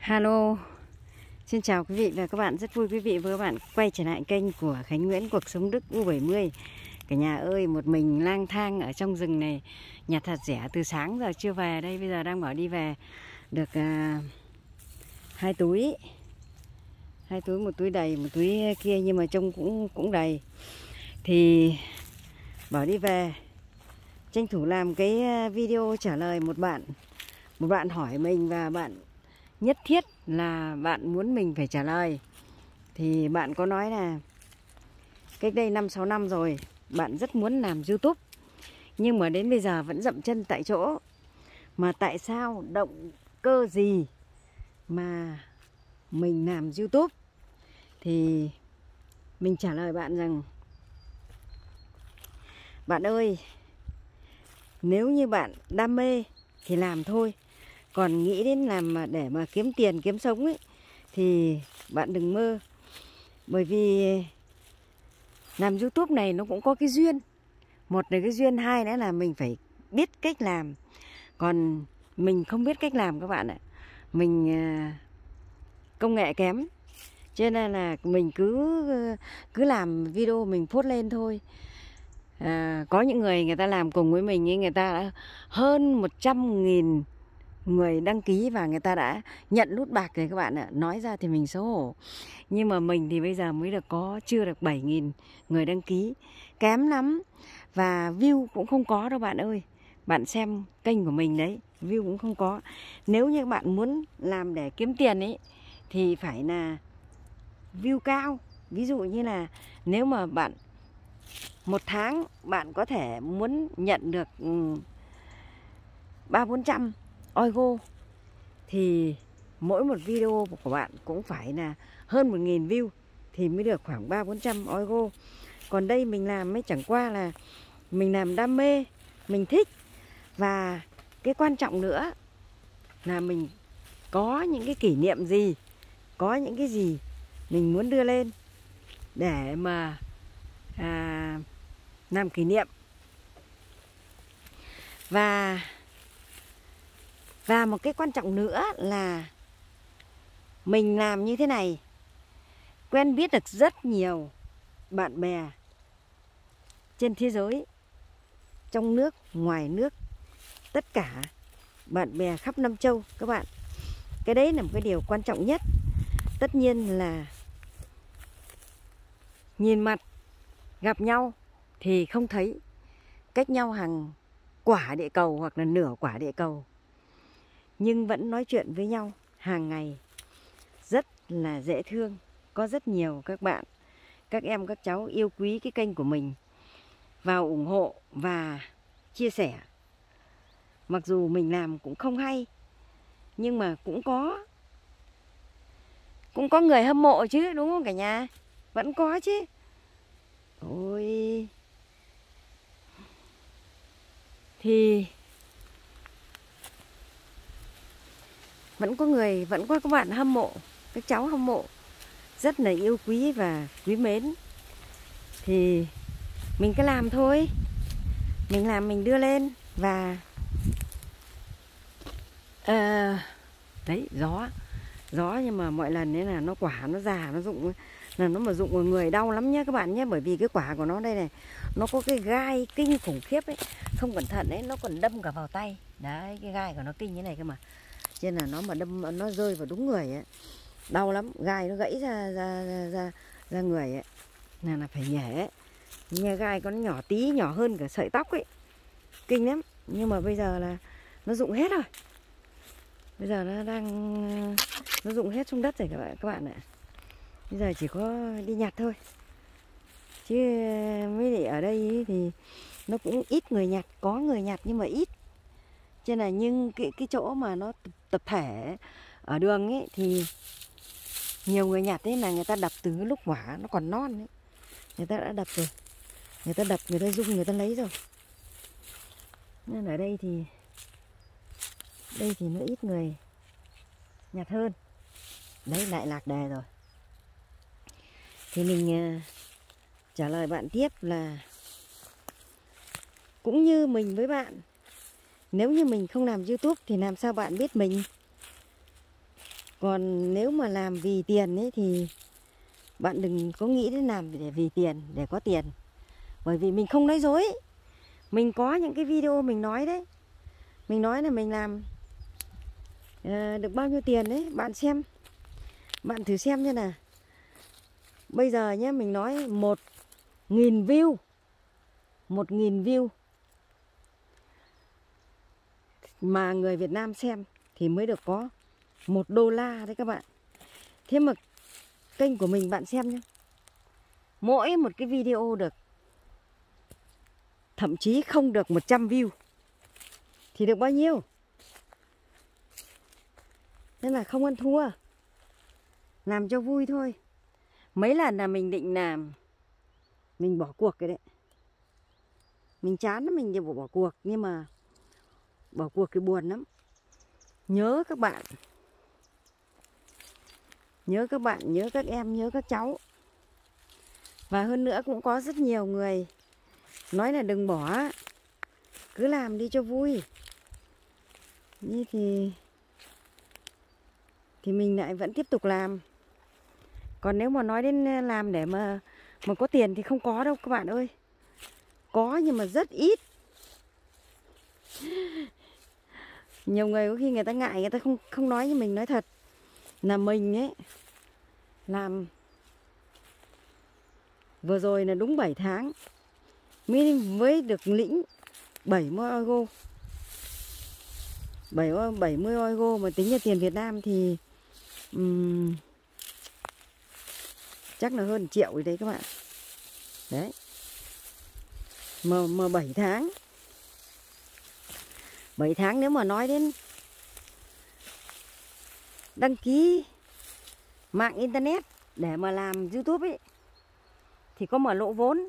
Hello, xin chào quý vị và các bạn. Rất vui quý vị và các bạn quay trở lại kênh của Khánh Nguyễn Cuộc Sống Đức U70. Cả nhà ơi, một mình lang thang ở trong rừng này, nhặt hạt dẻ từ sáng giờ chưa về đây. Bây giờ đang bảo đi về được 2 túi. 2 túi, một túi đầy, một túi kia nhưng mà trông cũng đầy. Thì bảo đi về, tranh thủ làm cái video trả lời một bạn hỏi mình và bạn nhất thiết là bạn muốn mình phải trả lời. Thì bạn có nói là cách đây 5-6 năm rồi bạn rất muốn làm YouTube, nhưng mà đến bây giờ vẫn dậm chân tại chỗ. Mà tại sao, động cơ gì mà mình làm YouTube? Thì mình trả lời bạn rằng, bạn ơi, nếu như bạn đam mê thì làm thôi. Còn nghĩ đến làm để mà kiếm tiền, kiếm sống ấy, thì bạn đừng mơ. Bởi vì làm YouTube này nó cũng có cái duyên. Một là cái duyên, hai nữa là mình phải biết cách làm. Còn mình không biết cách làm các bạn ạ. Mình công nghệ kém, cho nên là mình cứ làm video mình post lên thôi. Có những người ta làm cùng với mình ấy, người ta đã hơn 100.000 người đăng ký và người ta đã nhận nút bạc rồi các bạn ạ. Nói ra thì mình xấu hổ. Nhưng mà mình thì bây giờ mới chưa được 7.000 người đăng ký. Kém lắm. Và view cũng không có đâu bạn ơi. Bạn xem kênh của mình đấy, view cũng không có. Nếu như bạn muốn làm để kiếm tiền ấy thì phải là view cao. Ví dụ như là nếu mà bạn một tháng bạn có thể muốn nhận được 300-400 euro thì mỗi một video của bạn cũng phải là hơn 1.000 view thì mới được khoảng 300-400 euro. Còn đây mình làm mới chẳng qua là mình làm đam mê, mình thích. Và cái quan trọng nữa là mình có những cái kỷ niệm gì, có những cái gì mình muốn đưa lên để mà làm kỷ niệm. Và một cái quan trọng nữa là mình làm như thế này, quen biết được rất nhiều bạn bè trên thế giới, trong nước, ngoài nước, tất cả bạn bè khắp năm châu các bạn. Cái đấy là một cái điều quan trọng nhất. Tất nhiên là nhìn mặt, gặp nhau thì không thấy, cách nhau hàng quả địa cầu hoặc là nửa quả địa cầu, nhưng vẫn nói chuyện với nhau hàng ngày, rất là dễ thương. Có rất nhiều các bạn, các em, các cháu yêu quý cái kênh của mình, vào ủng hộ và chia sẻ. Mặc dù mình làm cũng không hay, nhưng mà cũng có người hâm mộ chứ, đúng không cả nhà? Vẫn có chứ. Ôi, thì vẫn có các bạn hâm mộ, các cháu hâm mộ rất là yêu quý và quý mến. Thì mình cứ làm thôi. Mình làm, mình đưa lên. Và đấy, gió nhưng mà mọi lần đấy là nó quả nó già, nó rụng, là nó mà rụng vào người đau lắm nhé các bạn nhé. Bởi vì cái quả của nó đây này, nó có cái gai kinh khủng khiếp ấy, không cẩn thận ấy nó còn đâm cả vào tay. Đấy, cái gai của nó kinh như này cơ mà. Cho nên là nó mà đâm, nó rơi vào đúng người ấy, đau lắm, gai nó gãy ra người ấy, là phải nhẻ ấy. Nhà gai con nhỏ tí, nhỏ hơn cả sợi tóc ấy, kinh lắm. Nhưng mà bây giờ là nó rụng hết rồi. Bây giờ nó rụng hết xuống đất rồi các bạn ạ. Bây giờ chỉ có đi nhặt thôi. Chứ mấy để ở đây ấy thì nó cũng ít người nhặt, có người nhặt nhưng mà ít. Cho nên là nhưng cái chỗ mà nó tập thể ở đường ấy thì nhiều người nhặt ấy, là người ta đập từ cái lúc quả nó còn non ấy. Người ta đã đập rồi. Người ta đập, người ta rung, người ta lấy rồi. Nên ở đây thì nó ít người nhặt hơn. Đấy, lại lạc đề rồi. Thì mình trả lời bạn tiếp là cũng như mình với bạn, nếu như mình không làm YouTube thì làm sao bạn biết mình? Còn nếu mà làm vì tiền ấy thì bạn đừng có nghĩ đến làm để vì tiền, để có tiền. Bởi vì mình không nói dối. Mình có những cái video mình nói đấy. Mình nói là mình làm được bao nhiêu tiền đấy. Bạn xem. Bạn thử xem như nào. Bây giờ nhé, mình nói 1.000 view. 1.000 view mà người Việt Nam xem thì mới được có $1 đấy các bạn. Thế mà kênh của mình bạn xem nhé, mỗi một cái video được thậm chí không được 100 view thì được bao nhiêu? Nên là không ăn thua, làm cho vui thôi. Mấy lần là mình định làm, mình bỏ cuộc cái đấy. Mình chán lắm, mình đều bỏ cuộc. Nhưng mà bỏ cuộc thì buồn lắm. Nhớ các bạn, nhớ các em, nhớ các cháu. Và hơn nữa cũng có rất nhiều người nói là đừng bỏ, cứ làm đi cho vui. Như thì mình lại vẫn tiếp tục làm. Còn nếu mà nói đến làm để mà có tiền thì không có đâu các bạn ơi. Có nhưng mà rất ít. Nhiều người có khi người ta ngại, người ta không nói như mình nói thật. Là mình ấy làm vừa rồi là đúng 7 tháng mới được lĩnh 70 euro. 70 euro mà tính ra tiền Việt Nam thì chắc là hơn 1 triệu rồi đấy các bạn. Đấy. Mà 7 tháng. 7 tháng nếu mà nói đến đăng ký mạng internet để mà làm YouTube ấy thì có mở lỗ vốn.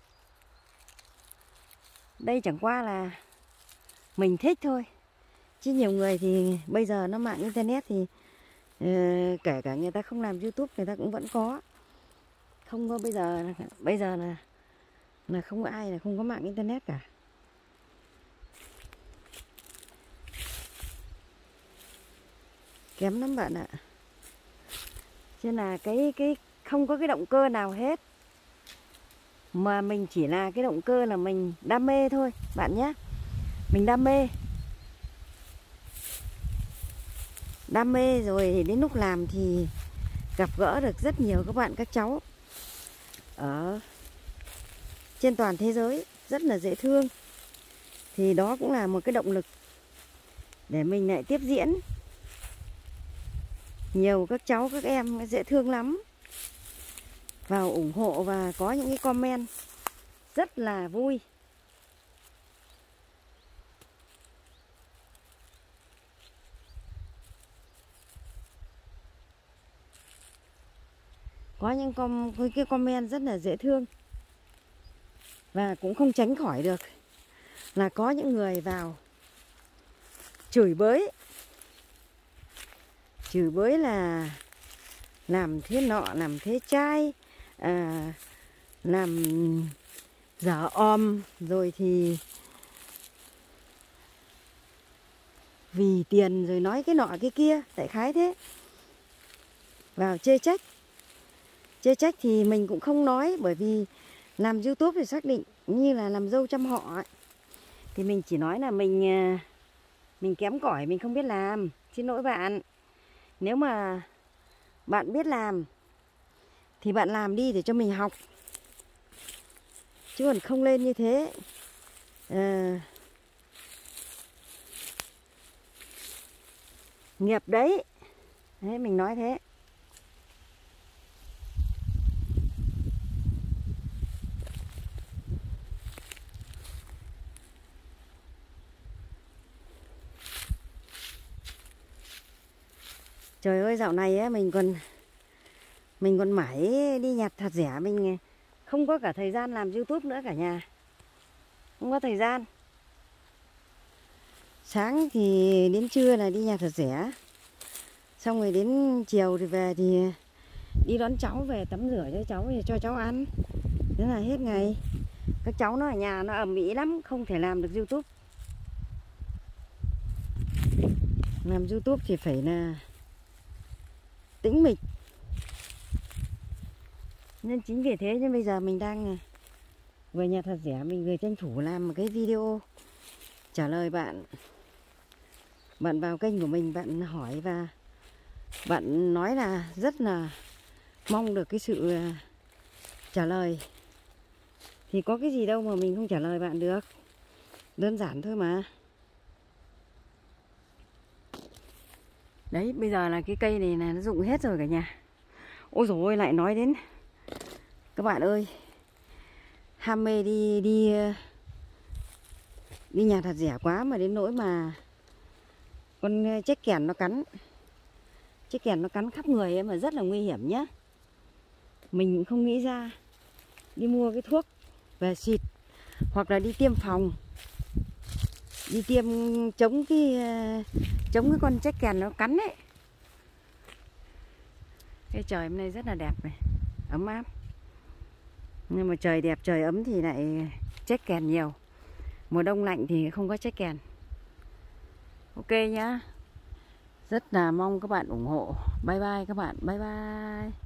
Đây chẳng qua là mình thích thôi. Chứ nhiều người thì bây giờ nó mạng internet thì kể cả người ta không làm YouTube người ta cũng vẫn có. Không có bây giờ là không có ai là không có mạng internet cả. Kém lắm bạn ạ. Chứ là cái không có cái động cơ nào hết. Mà mình chỉ là cái động cơ là mình đam mê thôi bạn nhé. Mình đam mê. Đam mê rồi thì đến lúc làm thì gặp gỡ được rất nhiều các bạn các cháu ở trên toàn thế giới rất là dễ thương. Thì đó cũng là một cái động lực để mình lại tiếp diễn. Nhiều các cháu các em dễ thương lắm vào ủng hộ và có những cái comment rất là vui. Có những cái comment rất là dễ thương. Và cũng không tránh khỏi được là có những người vào chửi bới. Chửi bới là làm thế nọ, làm thế trai, làm dở rồi thì vì tiền rồi nói cái nọ cái kia, đại khái thế. Vào chê trách. Chê trách thì mình cũng không nói, bởi vì làm YouTube thì xác định như là làm dâu trăm họ ấy. Thì mình chỉ nói là mình kém cỏi, mình không biết làm. Xin lỗi bạn. Nếu mà bạn biết làm thì bạn làm đi để cho mình học. Chứ còn không lên như thế nghiệp đấy. Đấy, mình nói thế. Trời ơi, dạo này ấy, mình còn mãi đi nhặt hạt dẻ, mình không có cả thời gian làm YouTube nữa cả nhà. Không có thời gian. Sáng thì đến trưa là đi nhặt hạt dẻ. Xong rồi đến chiều thì về thì đi đón cháu về tắm rửa cho cháu thì cho cháu ăn. Thế là hết ngày. Các cháu nó ở nhà nó ầm ĩ lắm, không thể làm được YouTube. Làm YouTube thì phải là tĩnh mịch. Nên chính vì thế nên bây giờ mình đang về nhà thật rẻ, mình vừa tranh thủ làm một cái video trả lời bạn. Bạn vào kênh của mình, bạn hỏi và bạn nói là rất là mong được cái sự trả lời. Thì có cái gì đâu mà mình không trả lời bạn được. Đơn giản thôi mà. Đấy, bây giờ là cái cây này là nó rụng hết rồi cả nhà. Ôi dồi ôi, lại nói đến các bạn ơi, ham mê đi nhà thật rẻ quá mà đến nỗi mà con chết kèn nó cắn. Chết kèn nó cắn khắp người ấy mà rất là nguy hiểm nhá. Mình cũng không nghĩ ra đi mua cái thuốc về xịt hoặc là đi tiêm phòng, đi tiêm chống cái con chết kèn nó cắn ấy. Cái trời hôm nay rất là đẹp này, ấm áp. Nhưng mà trời đẹp, trời ấm thì lại chết kèn nhiều. Mùa đông lạnh thì không có chết kèn. Ok nhá. Rất là mong các bạn ủng hộ. Bye bye các bạn, bye bye.